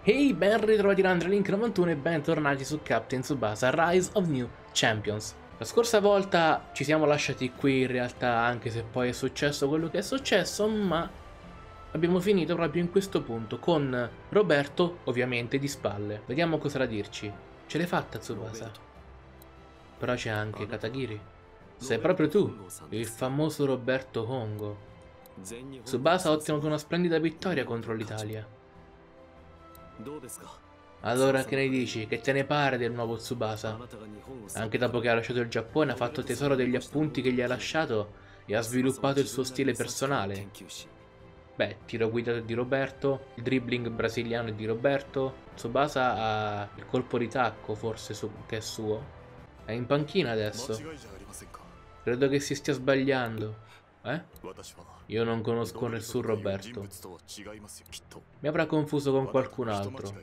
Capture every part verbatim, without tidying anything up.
Ehi, ben ritrovati da Andrelink novantuno e bentornati su Captain Tsubasa Rise of New Champions. La scorsa volta ci siamo lasciati qui in realtà, anche se poi è successo quello che è successo, ma abbiamo finito proprio in questo punto, con Roberto ovviamente di spalle. Vediamo cosa da dirci. Ce l'hai fatta Tsubasa? Però c'è anche Katagiri. Sei proprio tu, il famoso Roberto Hongo. Tsubasa ha ottenuto una splendida vittoria contro l'Italia. Allora che ne dici? Che te ne pare del nuovo Tsubasa? Anche dopo che ha lasciato il Giappone ha fatto tesoro degli appunti che gli ha lasciato e ha sviluppato il suo stile personale. Beh, tiro guidato di Roberto, il dribbling brasiliano è di Roberto, Tsubasa ha il colpo di tacco forse su che è suo. È in panchina adesso. Credo che si stia sbagliando. Eh? Io non conosco nessun Roberto. Mi avrà confuso con qualcun altro.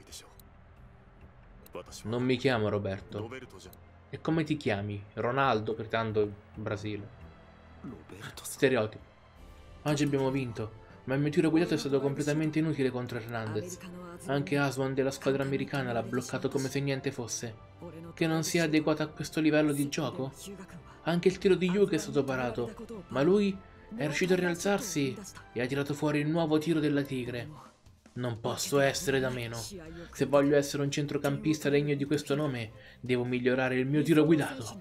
Non mi chiamo Roberto. E come ti chiami? Ronaldo, gridando il Brasile. Stereotipo. Oggi abbiamo vinto, ma il mio tiro guidato è stato completamente inutile contro Hernandez. Anche Aswan della squadra americana l'ha bloccato come se niente fosse. Che non sia adeguato a questo livello di gioco? Anche il tiro di Yuga è stato parato, ma lui è riuscito a rialzarsi e ha tirato fuori il nuovo tiro della tigre. Non posso essere da meno. Se voglio essere un centrocampista degno di questo nome, devo migliorare il mio tiro guidato.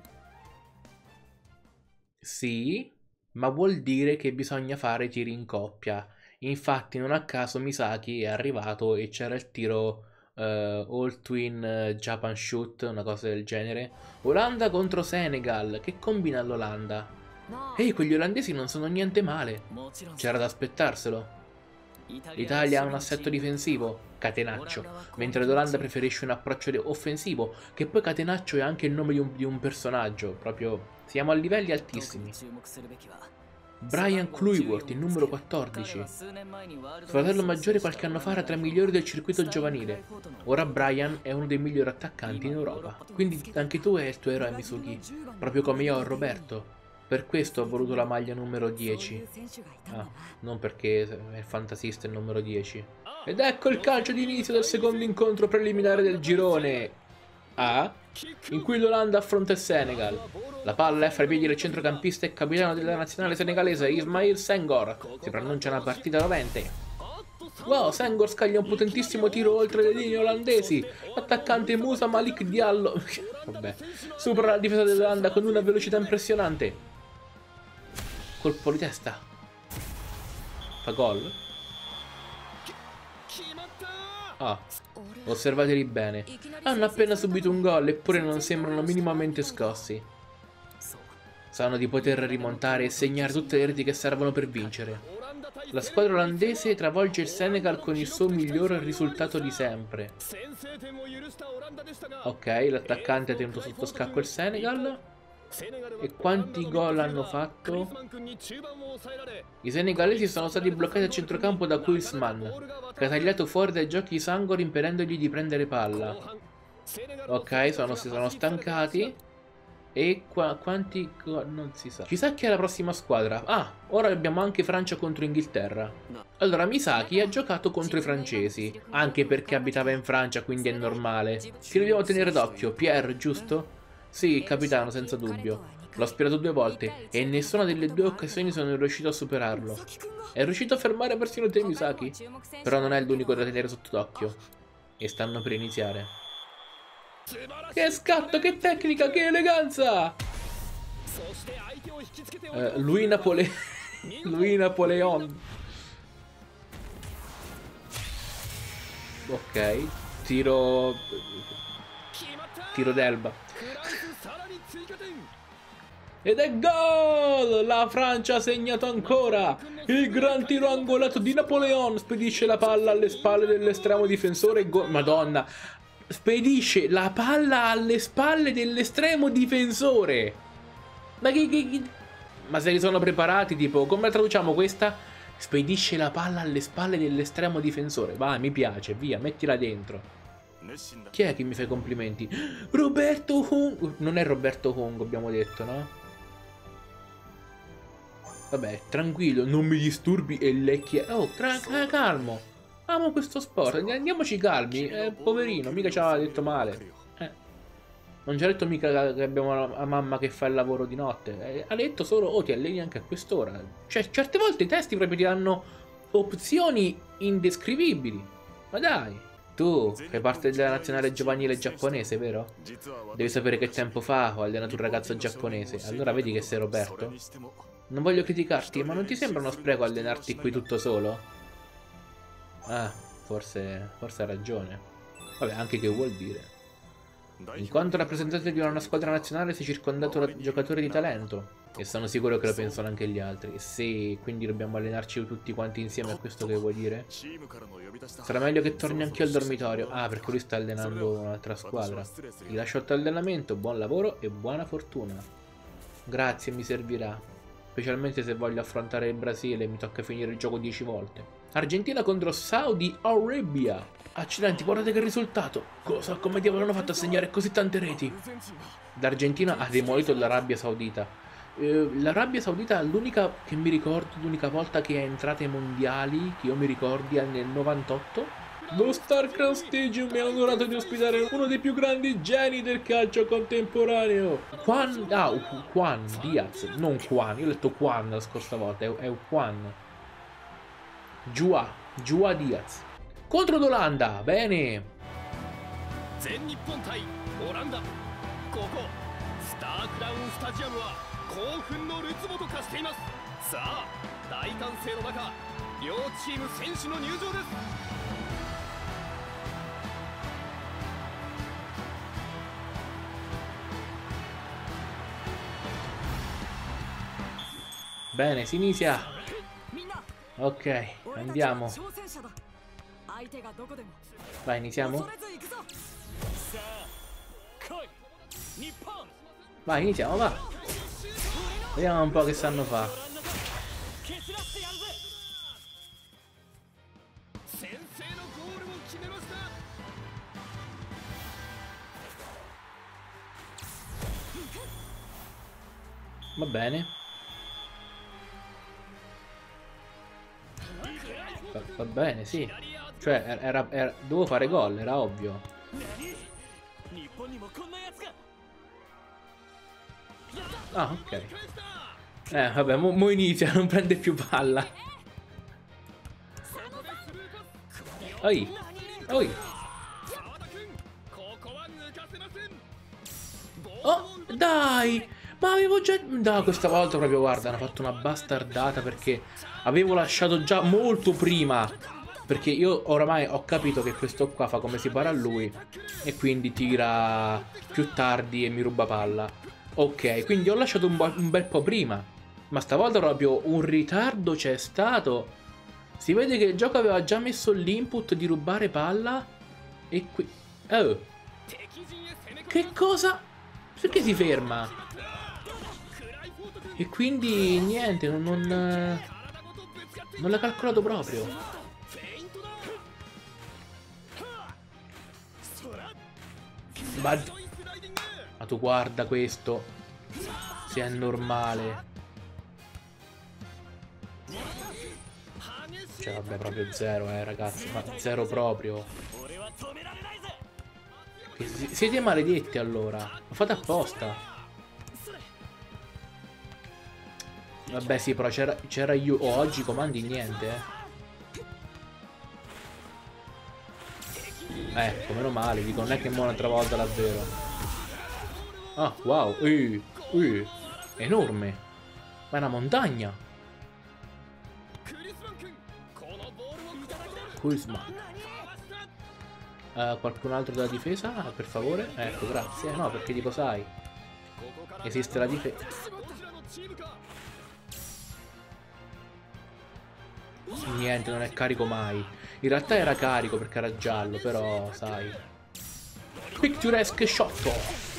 Sì, ma vuol dire che bisogna fare tiri in coppia. Infatti non a caso Misaki è arrivato e c'era il tiro uh, All Twin uh, Japan Shoot, una cosa del genere. Olanda contro Senegal, che combina l'Olanda? Ehi, quegli olandesi non sono niente male. C'era da aspettarselo. L'Italia ha un assetto difensivo, catenaccio, mentre l'Olanda preferisce un approccio offensivo, che poi catenaccio è anche il nome di un, di un personaggio, proprio siamo a livelli altissimi. Brian Kluivert, il numero quattordici. Fratello maggiore qualche anno fa era tra i migliori del circuito giovanile. Ora Brian è uno dei migliori attaccanti in Europa. Quindi anche tu hai il tuo eroe Misugi, proprio come io ho Roberto. Per questo ho voluto la maglia numero dieci. Ah, non perché è il fantasista il numero dieci. Ed ecco il calcio di inizio del secondo incontro preliminare del girone A, in cui l'Olanda affronta il Senegal. La palla è fra i piedi del centrocampista e capitano della nazionale senegalese Ismail Senghor. Si pronuncia una partita rovente. Wow, Senghor scaglia un potentissimo tiro oltre le linee olandesi. L'attaccante Musa Malik Diallo vabbè, supera la difesa dell'Olanda con una velocità impressionante. Colpo di testa. Fa gol? Ah, osservateli bene. Hanno appena subito un gol eppure non sembrano minimamente scossi. Sanno di poter rimontare e segnare tutte le reti che servono per vincere. La squadra olandese travolge il Senegal con il suo miglior risultato di sempre. Ok, l'attaccante ha tenuto sotto scacco il Senegal. E quanti gol hanno fatto? I senegalesi sono stati bloccati a centrocampo da Koulsman, che ha tagliato fuori dai giochi Sangor impedendogli di prendere palla. Ok, sono, si sono stancati. E qua, quanti gol? Non si sa. Ci sa chi è la prossima squadra? Ah, ora abbiamo anche Francia contro Inghilterra. Allora, Misaki ha giocato contro i francesi, anche perché abitava in Francia, quindi è normale. Ci dobbiamo tenere d'occhio, Pierre, giusto? Sì, capitano, senza dubbio. L'ho spiegato due volte e in nessuna delle due occasioni sono riuscito a superarlo. È riuscito a fermare persino te, Misaki? Però non è l'unico da tenere sotto d'occhio. E stanno per iniziare. Che scatto, che tecnica, che eleganza! Uh, Louis Napole... Louis Napoleon. Ok, tiro... Tiro d'Elba. Ed è gol! La Francia ha segnato ancora! Il gran tiro angolato di Napoleon spedisce la palla alle spalle dell'estremo difensore e gol... Madonna! Spedisce la palla alle spalle dell'estremo difensore! Ma che, che, che... Ma se li sono preparati, tipo, come traduciamo questa? Spedisce la palla alle spalle dell'estremo difensore. Vai, mi piace, via, mettila dentro. Chi è che mi fa i complimenti? Roberto Hongo. Non è Roberto Hongo, abbiamo detto, no? Vabbè, tranquillo, non mi disturbi e lecchi... Oh, tra calmo. amo questo sport, andiamoci calmi, eh, poverino, mica ci aveva detto male. Eh. Non ci ha detto mica che abbiamo la mamma che fa il lavoro di notte, eh, ha detto solo, oh ti alleni anche a quest'ora. Cioè, certe volte i testi proprio ti danno opzioni indescrivibili. Ma dai, tu fai parte della nazionale giovanile giapponese, vero? Devi sapere che tempo fa ho allenato un ragazzo giapponese, allora vedi che sei Roberto? Non voglio criticarti, ma non ti sembra uno spreco allenarti qui tutto solo? Ah, forse, forse ha ragione. Vabbè, anche che vuol dire? In quanto rappresentante di una squadra nazionale sei circondato da giocatori di talento. E sono sicuro che lo pensano anche gli altri. Sì, quindi dobbiamo allenarci tutti quanti insieme, è questo che vuoi dire? Sarà meglio che torni anch'io al dormitorio. Ah, perché lui sta allenando un'altra squadra. Ti lascio al tuo allenamento, buon lavoro e buona fortuna. Grazie, mi servirà. Specialmente se voglio affrontare il Brasile e mi tocca finire il gioco dieci volte. Argentina contro Saudi Arabia. Accidenti, guardate che risultato. Cosa? Come diavolo hanno fatto a segnare così tante reti? L'Argentina ha demolito l'Arabia Saudita. Eh, L'Arabia Saudita è l'unica che mi ricordo, l'unica volta che è entrata ai mondiali, che io mi ricordi, è nel novantotto. Lo StarCraft Stadium è onorato di ospitare uno dei più grandi geni del calcio contemporaneo. Juan, ah, Juan Diaz, non Juan, io ho detto Juan la scorsa volta, è, è Juan. Jua, Jua Diaz. Contro l'Olanda, bene. 全日本対オランダ。ここスタークラウンスタジアムは興奮のるつぼと化しています。さあ、大歓声の中、両チーム選手の入場です。Bene, si inizia. Ok, andiamo. Vai, iniziamo? Vai, iniziamo, va. Vediamo un po' che sanno fa. Va bene. Va, va bene, sì. Cioè, era, era, dovevo fare gol, era ovvio. Ah, ok. Eh, vabbè, mo, mo inizia, non prende più palla. Oi, oi. Oh, dai! Ma avevo già... No, questa volta proprio, guarda, hanno fatto una bastardata perché avevo lasciato già molto prima. Perché io oramai ho capito che questo qua fa come si pare a lui e quindi tira più tardi e mi ruba palla. Ok, quindi ho lasciato un, un bel po' prima. Ma stavolta proprio un ritardo c'è stato. Si vede che il gioco aveva già messo l'input di rubare palla. E qui... Oh. Che cosa? Perché si ferma? E quindi niente, non... Non, non l'ha calcolato proprio. Ma... Ma tu guarda questo. Se è normale. Cioè vabbè, proprio zero, eh ragazzi. Ma zero proprio. Siete maledetti allora. Lo fate apposta. Vabbè sì, però c'era io. Oh, oggi comandi niente, eh. Ecco, meno male, dico, non è che mo un'altra volta davvero. Ah, wow, uh, uh, enorme. Ma è una montagna. Kuzma. Uh, qualcun altro della difesa? Ah, per favore? Ecco, grazie. No, perché dico, sai, esiste la difesa. Niente, non è carico mai. In realtà era carico perché era giallo, però, sai. Picturesque shot.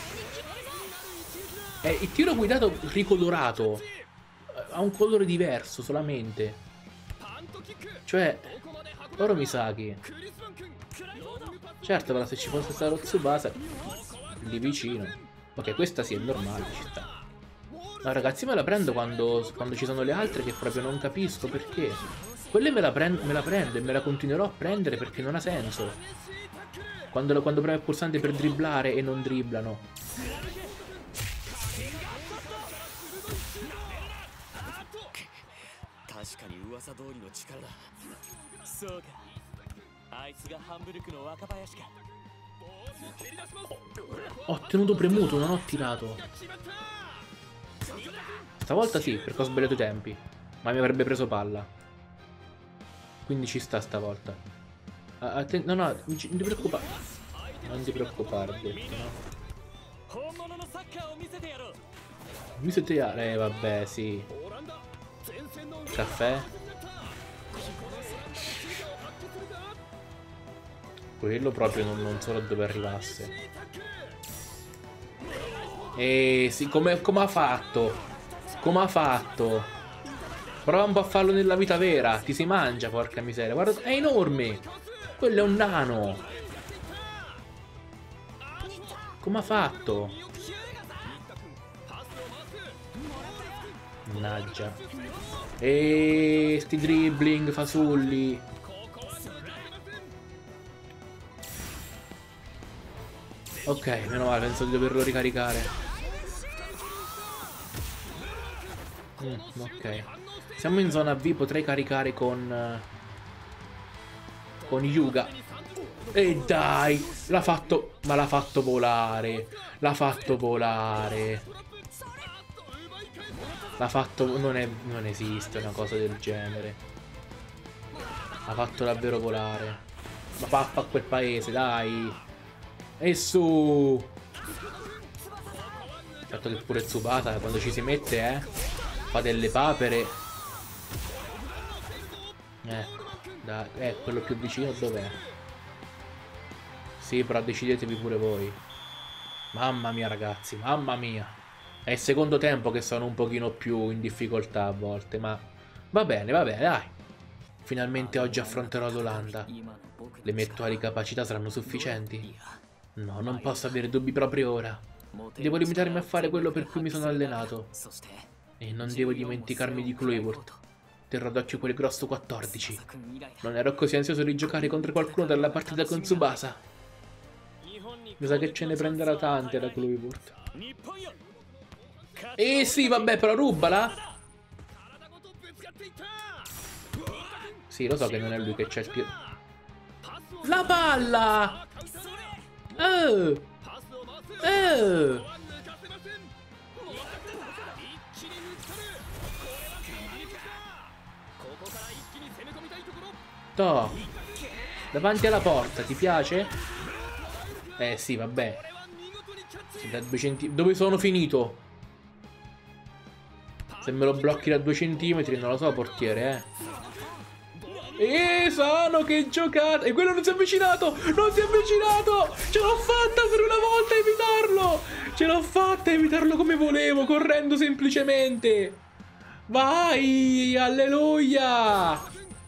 È il tiro guidato ricolorato. Ha un colore diverso solamente. Cioè, ora mi sa che... Certo, però se ci fosse stato Tsubasa lì vicino. Ok, questa sì è normale, ci sta. Ma ragazzi, me la prendo quando, quando ci sono le altre che proprio non capisco perché. Quelle me la, prendo, me la prendo e me la continuerò a prendere perché non ha senso. Quando, quando premo il pulsante per dribblare e non dribblano. Ho tenuto premuto, non ho tirato. Stavolta sì, perché ho sbagliato i tempi. Ma mi avrebbe preso palla. Quindi ci sta stavolta. Uh, no, no, non ti preoccupare. Non ti preoccupare, ho detto, no? Mi siete... Eh, vabbè, sì. Caffè. Quello proprio non, non so da dove arrivasse. E sì, come ha fatto? Come ha fatto? Prova un po' a farlo nella vita vera. Ti si mangia, porca miseria. Guarda, è enorme. Quello è un nano. Come ha fatto? Mannaggia. E sti dribbling fasulli. Ok, meno male, penso di doverlo ricaricare. Mm, ok. Siamo in zona V, potrei caricare con... Con Yuga. E dai, l'ha fatto... Ma l'ha fatto volare. L'ha fatto volare. L'ha fatto... Non, è, non esiste una cosa del genere. L'ha fatto davvero volare. Ma pappa a quel paese, dai. E su. Certo che pure Tsubasa quando ci si mette, eh, fa delle papere. Ecco, dai, eh, quello più vicino dov'è? Sì, però decidetevi pure voi. Mamma mia, ragazzi, mamma mia. È il secondo tempo che sono un pochino più in difficoltà a volte, ma va bene, va bene, dai. Finalmente oggi affronterò l'Olanda. Le mie attuali capacità saranno sufficienti? No, non posso avere dubbi proprio ora. Devo limitarmi a fare quello per cui mi sono allenato. E non devo dimenticarmi di Kluivert. Terrò d'occhio quel grosso quattordici. Non ero così ansioso di giocare contro qualcuno dalla partita con Tsubasa. Mi sa che ce ne prenderà tante da Kluivert. Eh sì, vabbè, però rubala. Sì, lo so che non è lui che c'è il tiro. La palla! Oh! Oh! Toh! Davanti alla porta, ti piace? Eh sì, vabbè. Da due centimetri. Dove sono finito? Se me lo blocchi da due centimetri, non lo so, portiere, eh. E Sano, che giocata! E quello non si è avvicinato! Non si è avvicinato! Ce l'ho fatta per una volta a evitarlo! Ce l'ho fatta a evitarlo come volevo, correndo semplicemente! Vai! Alleluia!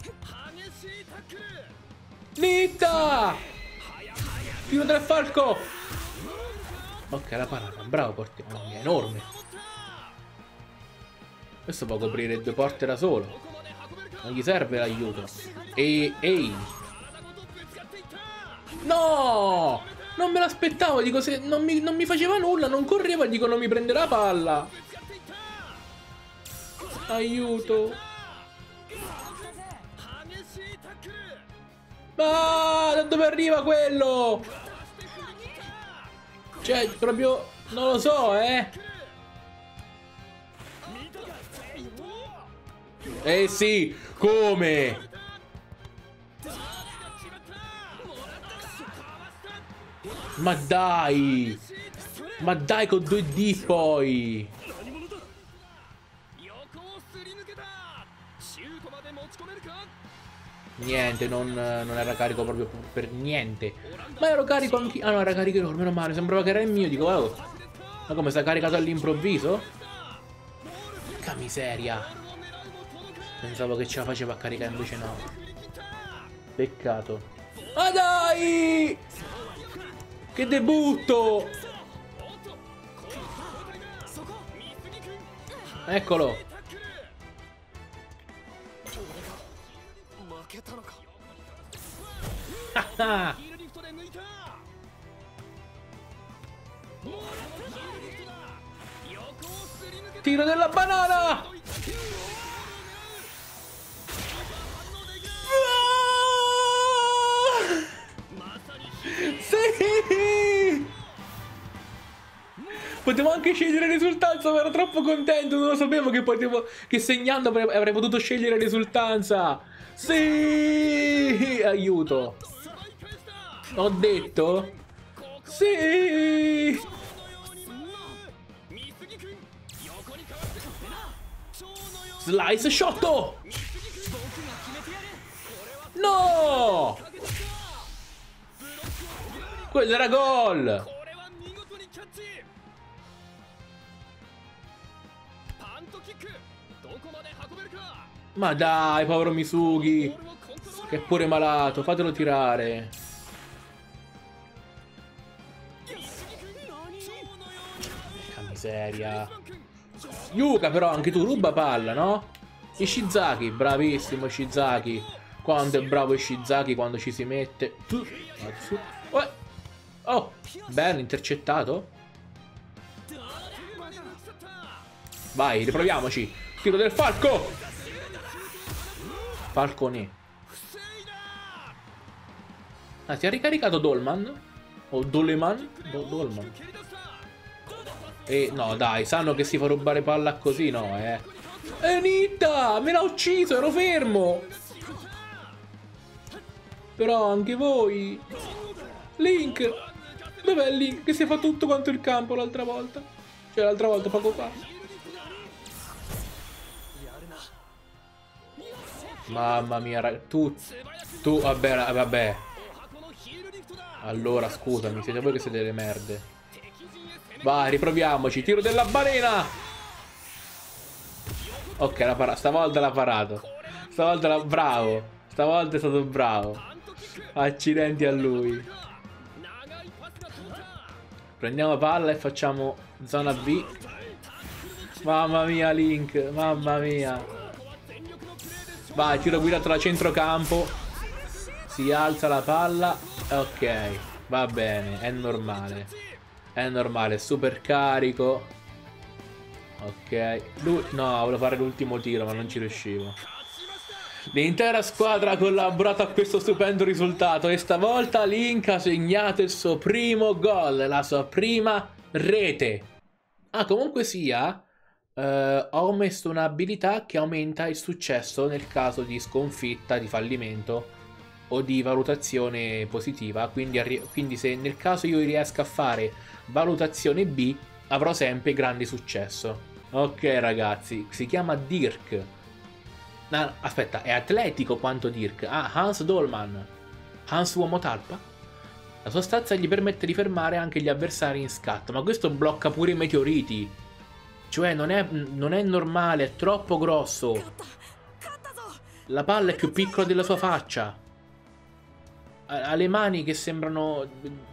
Nitta! Tiro del falco! Ok, la parata, bravo portiere. Mamma mia, è enorme! Questo può coprire due porte da solo. Non gli serve l'aiuto. E ehi. No! Non me l'aspettavo. Dico, se non mi, non mi faceva nulla, non correva, dico, non mi prende la palla. Aiuto. Ah, da dove arriva quello? Cioè, proprio... Non lo so, eh. Eh sì, come? Ma dai! Ma dai con due D poi! Niente, non, non era carico proprio per niente. Ma ero carico anche... Ah no, era carico enorme, meno male. Sembrava che era il mio, dico, oh. Ma come, sta caricato all'improvviso? Porca miseria. Pensavo che ce la faceva a caricare, invece no. Peccato. Ma dai! Che debutto! Eccolo! Tiro della banana! Sì! Potevo anche scegliere risultanza, ma ero troppo contento, non lo sapevo che potevo, che segnando avrei, avrei potuto scegliere risultanza. Sì! Aiuto! Ho detto? Sì! Slice shot! No! Quello era gol! Ma dai, povero Misugi, che è pure malato, fatelo tirare. Che miseria. Yuka però, anche tu ruba palla, no? Ishizaki, bravissimo Ishizaki. Quanto è bravo Ishizaki quando ci si mette. Oh, bello, intercettato. Vai, riproviamoci. Tiro del falco. Falcone. Ah, ti ha ricaricato Dolman? O Doleman? Do Dolman. E no, dai, sanno che si fa rubare palla così, no, eh. E Nitta! Me l'ha ucciso, ero fermo! Però anche voi... Link! Dov'è Link che si è fatto tutto quanto il campo l'altra volta? Cioè l'altra volta, poco fa. Mamma mia, ragazzi. Tu... Tu, vabbè, vabbè. Allora, scusami, siete voi che siete delle merde. Vai, riproviamoci. Tiro della balena! Ok, l'ha parato. Stavolta l'ha parato. Stavolta l'ha... Bravo. Stavolta è stato bravo. Accidenti a lui. Prendiamo palla e facciamo zona B. Mamma mia, Link. Mamma mia. Vai, tiro guidato da centrocampo. Si alza la palla. Ok, va bene, è normale. È normale, super carico. Ok. Lui... No, volevo fare l'ultimo tiro, ma non ci riuscivo. L'intera squadra ha collaborato a questo stupendo risultato e stavolta Link ha segnato il suo primo gol, la sua prima rete. Ah, comunque sia, eh, ho messo un'abilità che aumenta il successo nel caso di sconfitta, di fallimento o di valutazione positiva. Quindi, quindi se nel caso io riesca a fare valutazione B, avrò sempre grande successo. Ok ragazzi, si chiama Dirk. No, aspetta, è atletico quanto Dirk. Ah, Hans Dolman. Hans uomo talpa? La sua stazza gli permette di fermare anche gli avversari in scatto, ma questo blocca pure i meteoriti. Cioè, non è, non è normale, è troppo grosso. La palla è più piccola della sua faccia. Ha le mani che sembrano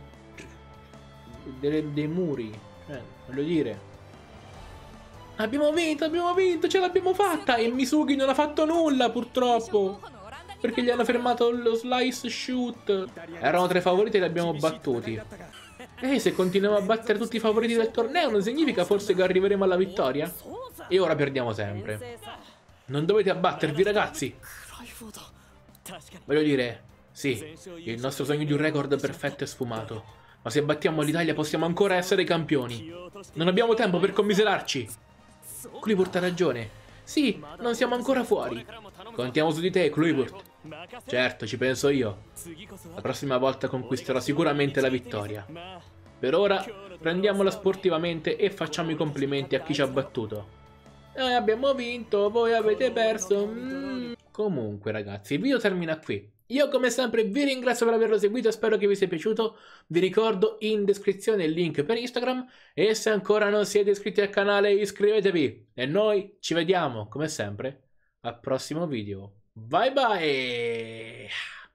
dei, dei muri. Eh, voglio dire. Abbiamo vinto, abbiamo vinto, ce l'abbiamo fatta! E Misugi non ha fatto nulla, purtroppo. Perché gli hanno fermato lo slice shoot. Erano tre favoriti e li abbiamo battuti. E se continuiamo a battere tutti i favoriti del torneo, non significa forse che arriveremo alla vittoria? E ora perdiamo sempre. Non dovete abbattervi, ragazzi. Voglio dire, sì, il nostro sogno di un record perfetto è sfumato. Ma se battiamo l'Italia possiamo ancora essere campioni. Non abbiamo tempo per commiserarci. Kluivert ha ragione. Sì, non siamo ancora fuori. Contiamo su di te, Kluivert. Certo, ci penso io. La prossima volta conquisterò sicuramente la vittoria. Per ora, prendiamola sportivamente e facciamo i complimenti a chi ci ha battuto. Noi abbiamo vinto, voi avete perso. Mm. Comunque, ragazzi, il video termina qui. Io come sempre vi ringrazio per averlo seguito, spero che vi sia piaciuto. Vi ricordo in descrizione il link per Instagram e se ancora non siete iscritti al canale iscrivetevi. E noi ci vediamo, come sempre, al prossimo video. Bye bye!